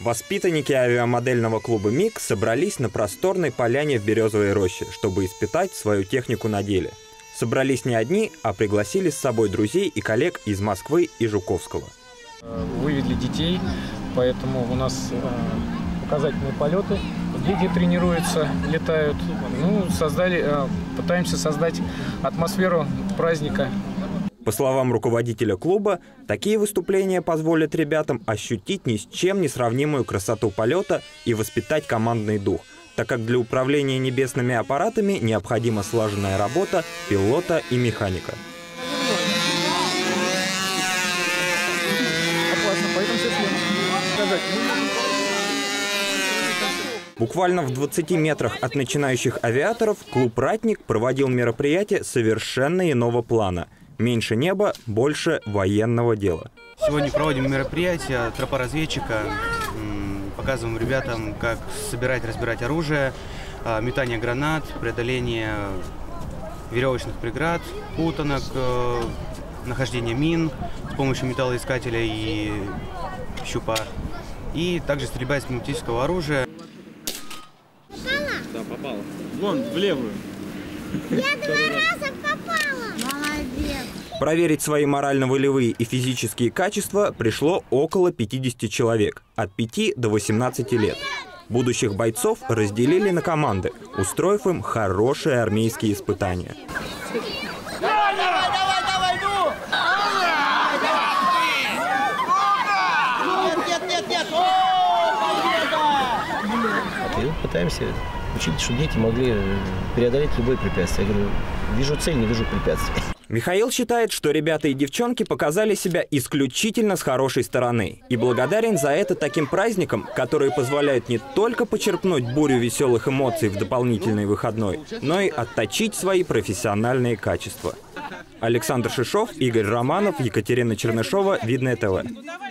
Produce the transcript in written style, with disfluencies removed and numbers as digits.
Воспитанники авиамодельного клуба МиГ собрались на просторной поляне в Березовой роще, чтобы испытать свою технику на деле. Собрались не одни, а пригласили с собой друзей и коллег из Москвы и Жуковского. Вывели детей, поэтому у нас показательные полеты. Дети тренируются, летают. Пытаемся создать атмосферу праздника. По словам руководителя клуба, такие выступления позволят ребятам ощутить ни с чем не сравнимую красоту полета и воспитать командный дух, так как для управления небесными аппаратами необходима слаженная работа пилота и механика. Буквально в 20 метрах от начинающих авиаторов клуб «Ратник» проводил мероприятие совершенно иного плана. Меньше неба, больше военного дела. Сегодня проводим мероприятие «Тропа разведчика». Показываем ребятам, как собирать, разбирать оружие, метание гранат, преодоление веревочных преград, путанок, нахождение мин с помощью металлоискателя и щупа. И также стрельба из пневматического оружия. Да, попала. Вон, в левую. Я 2 раза попала. Молодец. Проверить свои морально-волевые и физические качества пришло около 50 человек, от 5 до 18 лет. Будущих бойцов разделили на команды, устроив им хорошие армейские испытания. Давай, ну! Нет! Пытаемся учить, чтобы дети могли преодолеть любые препятствия. Я говорю, вижу цель, не вижу препятствий. Михаил считает, что ребята и девчонки показали себя исключительно с хорошей стороны и благодарен за это таким праздникам, которые позволяют не только почерпнуть бурю веселых эмоций в дополнительный выходной, но и отточить свои профессиональные качества. Александр Шишов, Игорь Романов, Екатерина Чернышова, Видное ТВ.